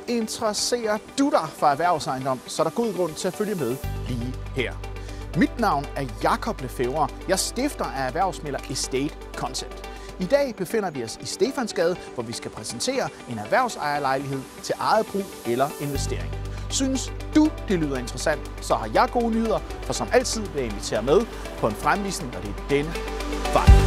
Interesserer du dig for erhvervsejendom, så er der god grund til at følge med lige her. Mit navn er Jakob Lefebvre. Jeg stifter af erhvervsmægler Estate Concept. I dag befinder vi os i Stefansgade, hvor vi skal præsentere en erhvervsejerlejlighed til eget brug eller investering. Synes du, det lyder interessant, så har jeg gode nyheder, for som altid vil jeg invitere med på en fremvisning, og det er denne vej.